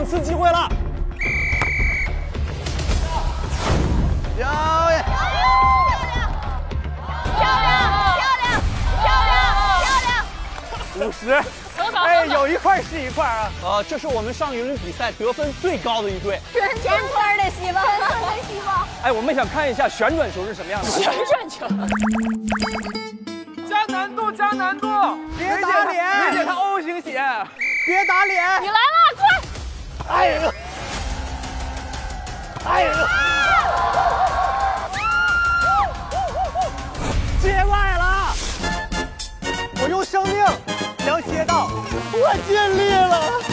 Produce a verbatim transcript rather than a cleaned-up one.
次机会了。 漂亮！ 漂亮！漂亮！漂亮！漂亮！ 五十。哎，有一块是一块啊。呃，这是我们上一轮比赛得分最高的一队。 全村的希望，全村的希望。 哎，我们想看一下旋转球是什么样的。 旋转球。 加难度，加难度！ 别打脸！ 理解他 O 型血。 别打脸！ 你来了，快！ 哎呦！哎呦！界外了！我用生命将接到，我尽力了。